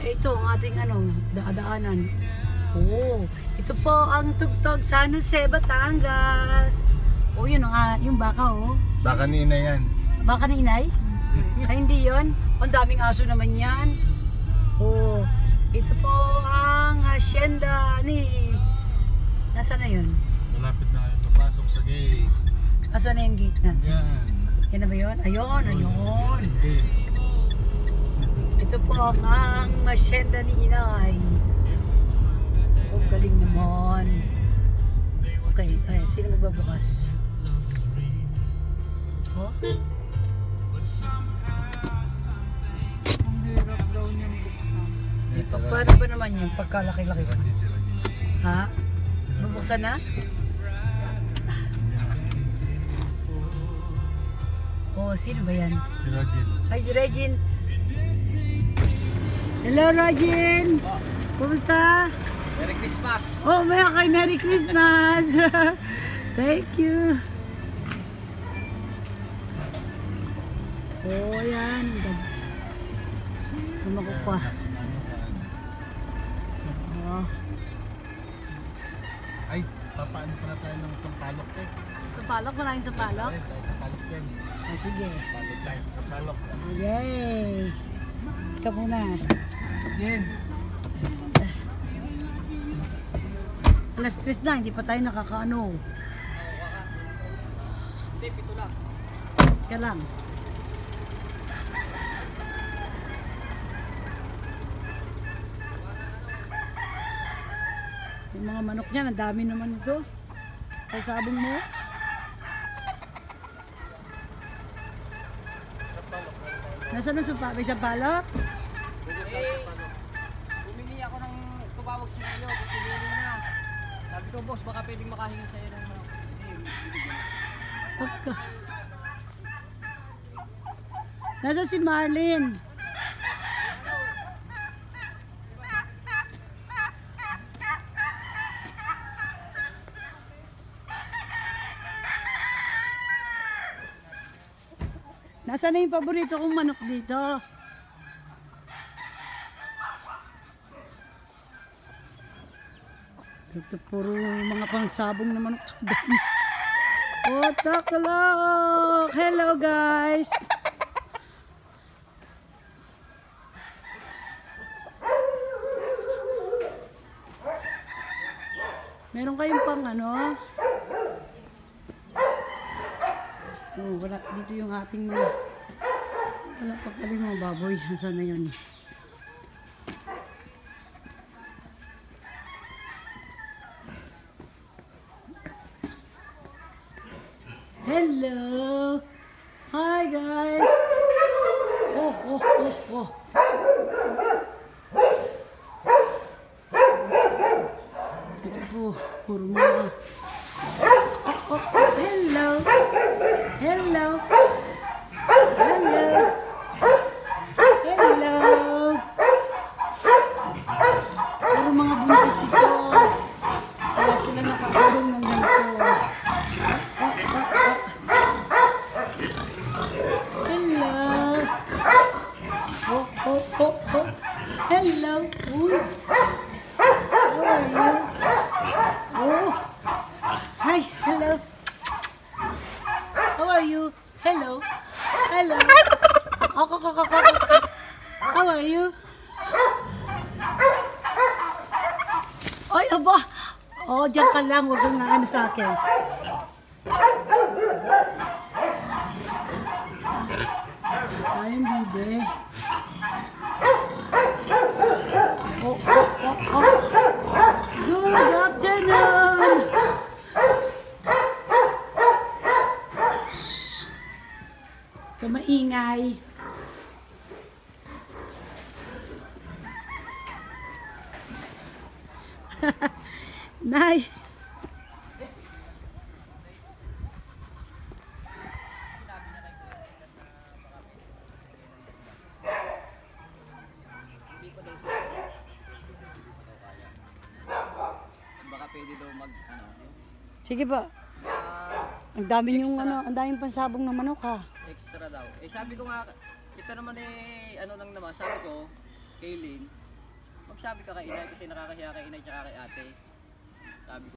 Ito ang ating daadaanan. Oh, ito po ang tugtog San Jose, Batangas. Oh, yun yung baka Baka ni inay yan. Baka ni inay? Ay, hindi yun. Ang daming aso naman yan. Oh, ito po ang hacienda ni... Nasaan na yun? Malapit na kayo papasok sa gate. Nasaan na yung gate na? Yan. Yan na ba yun? Ayun, ayun. Gate. Ito po ang hacienda ni inay. Oh, galing naman. Okay, ay, sino magbabukas? Oh? Ang hirap daw niyang buksan. Paano ba naman yun? Pagkalaki-laki. Ha? Bubuksan na? Oh, sino ba yan? Si Rogin. Ay, si Regine. Hello, Regine! Kumusta? Merry Christmas! Oh, Merry Christmas! Thank you! Oh, yan. Tumakot pa. Oh. Ay, papaano pala tayo ng sampalok eh. Sampalok? Maraming sampalok? Ay, tayo sampalok din. Ah, sige. Palok tayo sa sampalok. Yay! Ika muna. Yan. Alas 3 na, hindi pa tayo nakakaano. Hindi, pito lang. Ika lang. Yung mga manok niyan, ang dami naman ito. Kaya sabong mo. Nasaan ang sumpa? May sampalok? Humingi ako ng tumawag si Mayo, pinili na. Sabi ko, boss, baka pwedeng makahingi sa'yo ng mga... Pagka. Nasa si Marlene? Nasaan na yung paborito kong manok dito? Ito puro mga pangsabong na manok. Oh, takalok! Hello guys! Meron kayong pang Oh, wala dito yung ating mga wala pa pala yung mga baboy. Nasaan na yun? Hello! Hi guys! Oh! Ito po, puro mga hello! Hello! Hello! Hello! Puro mga buntis ito. Kaya sila nakakulong ng ganito. Hello! Oh! Hello! Uy! How are you? Oh! Hi! Hello! How are you? Hello. Hello. How are you? Ay, aba. Oh, diyan ka lang. Huwag kang naano sa akin. Ayun, bibe. Oh. Good afternoon. Maingay. Nay. Baka pwede daw Sige ba? Ang dami yung ang daming pansabong ng manok ha. Extra daw. Eh sabi ko nga, ito naman lang naman, sabi ko, Kaylin, magsabi ka kay inay kasi nakakahiya kay inay tsaka kay ate. Sabi ko,